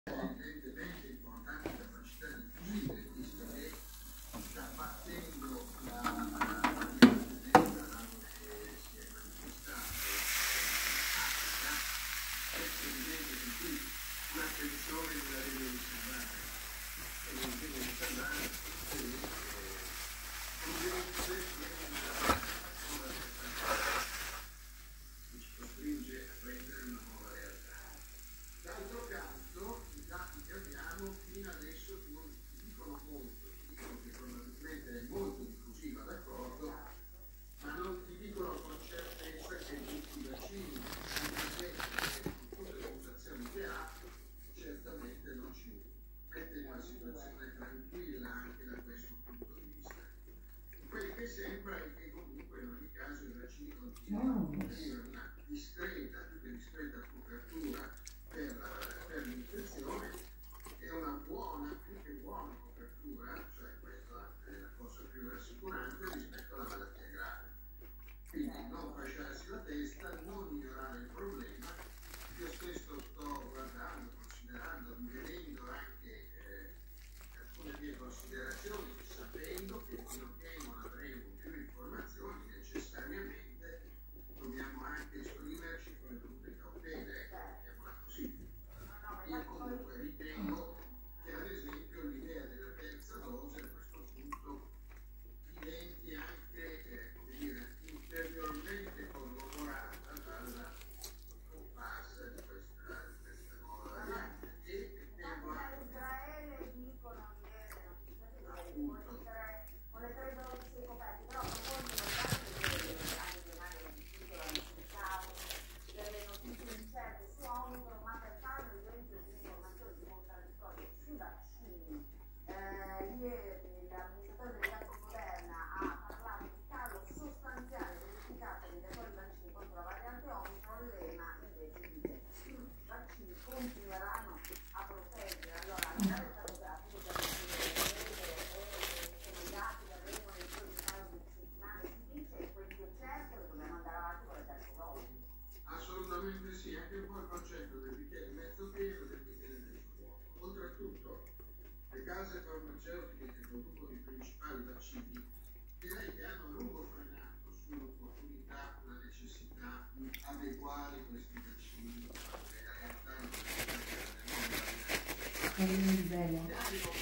evidentemente importanti capacità diffuse, visto che sta battendo la variante che si è manifestata è evidente che qui un'attenzione la deve riservare e non deve riservare che ci costringe a prendere una nuova realtà. D'altro canto, i dati che abbiamo fino adesso non ci dicono molto, ci dicono che probabilmente è molto diffusiva, d'accordo, ma non ti dicono con certezza che tutti i vaccini, anche se con tutte le mutazioni che ha, certamente non ci mette in una situazione tranquilla anche da questo punto di vista. Quello che sembra è che comunque in ogni caso i vaccini continuano a offrire una discreta, più che discreta copertura per l'infezione e una buona, più che buona copertura, cioè questa è la cosa più rassicurante rispetto alla malattia grave. Quindi non fasciarsi la testa, non ignorare il problema. Io stesso sto guardando, considerando, vedendo anche alcune mie considerazioni, sapendo che fino a che non avremo più informazioni necessariamente dobbiamo anche esprimerci con le dovute cautele, mettiamola così. Io comunque ritengo che ad esempio l'idea della terza dose a questo punto diventi anche come dire, ulteriormente corroborata dalla comparsa di questa nuova variante e temo anche Israele dicono con le tre dosi coperte, però molti delle notizie incerte su Omicron, ma per fare ad esempio di informazioni contraddittorie sui vaccini. Ieri l'amministratore delegato Moderna ha parlato di calo sostanziale verificato degli attuali vaccini contro la variante Omicron, l'EMA invece dice che i vaccini continueranno a proteggere. Allora, non è stato grafico da i dati che avremo nei giorni di settimane, si dice, e questo è certo che dobbiamo andare avanti con le terze dosi. assolutamente sì, anche un po' il concetto del bicchiere mezzo pieno e del bicchiere mezzo vuoto. Oltretutto, le case farmaceutiche che producono i principali vaccini direi che hanno a lungo frenato sull'opportunità, la necessità di adeguare questi vaccini alle realtà e alle necessità delle nuove varianti.